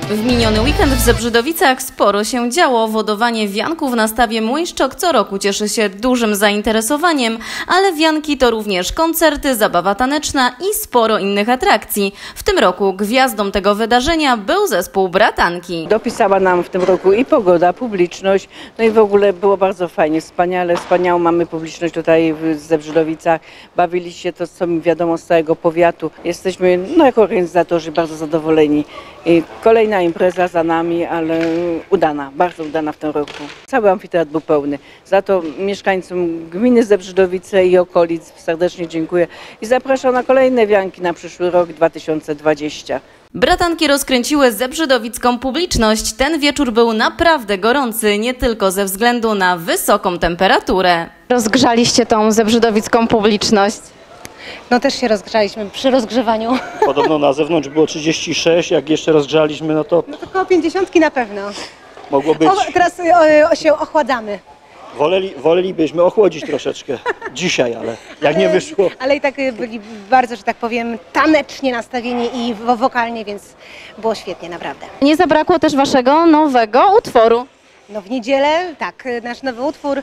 W miniony weekend w Zebrzydowicach sporo się działo. Wodowanie wianków na stawie Młyńszczok co roku cieszy się dużym zainteresowaniem, ale wianki to również koncerty, zabawa taneczna i sporo innych atrakcji. W tym roku gwiazdą tego wydarzenia był zespół Bratanki. Dopisała nam w tym roku i pogoda, publiczność, no i w ogóle było bardzo fajnie, wspaniałą mamy publiczność tutaj w Zebrzydowicach. Bawili się to, co mi wiadomo, z całego powiatu. Jesteśmy jako organizatorzy bardzo zadowoleni. I kolejna impreza za nami, ale udana, bardzo udana w tym roku. Cały amfiteatr był pełny. Za to mieszkańcom gminy Zebrzydowice i okolic serdecznie dziękuję i zapraszam na kolejne wianki na przyszły rok 2020. Bratanki rozkręciły zebrzydowicką publiczność. Ten wieczór był naprawdę gorący, nie tylko ze względu na wysoką temperaturę. Rozgrzaliście tą zebrzydowicką publiczność? No też się rozgrzaliśmy przy rozgrzewaniu. Podobno na zewnątrz było 36, jak jeszcze rozgrzaliśmy, no to No to około 50 na pewno. mogło być. Teraz się ochładzamy. Wolelibyśmy ochłodzić troszeczkę dzisiaj, ale jak nie wyszło. Ale i tak byli bardzo, że tak powiem, tanecznie nastawieni i wokalnie, więc było świetnie, naprawdę. Nie zabrakło też waszego nowego utworu. No w niedzielę, tak, nasz nowy utwór,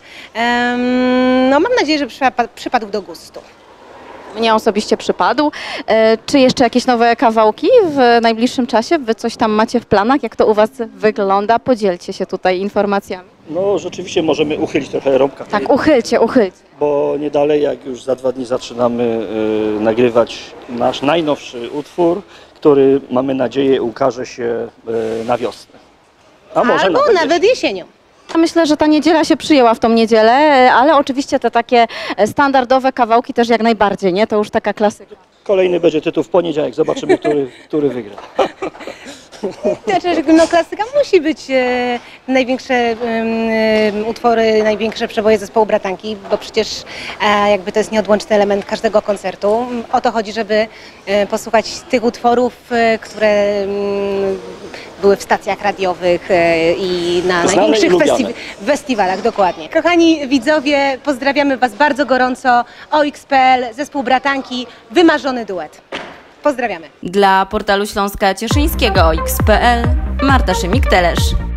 no mam nadzieję, że przypadł do gustu. Mnie osobiście przypadł. Czy jeszcze jakieś nowe kawałki w najbliższym czasie? Wy coś tam macie w planach? Jak to u was wygląda? Podzielcie się tutaj informacjami. No rzeczywiście możemy uchylić trochę rąbka. Tak, uchylcie. Bo nie dalej, jak już za 2 dni zaczynamy nagrywać nasz najnowszy utwór, który mamy nadzieję ukaże się na wiosnę. A może Albo nawet jesienią. Myślę, że ta niedziela się przyjęła w tą niedzielę, ale oczywiście te takie standardowe kawałki też jak najbardziej, nie? To już taka klasyka. Kolejny będzie tytuł w poniedziałek, zobaczymy, który wygra. Znaczy, no klasyka musi być największe utwory, największe przeboje zespołu Bratanki, bo przecież jakby to jest nieodłączny element każdego koncertu. O to chodzi, żeby posłuchać tych utworów, które były w stacjach radiowych i na największych festiwalach, dokładnie. Kochani widzowie, pozdrawiamy was bardzo gorąco. OX.pl, zespół Bratanki, wymarzony duet. Pozdrawiamy. Dla portalu Śląska Cieszyńskiego OX.pl Marta Szymik-Telesz.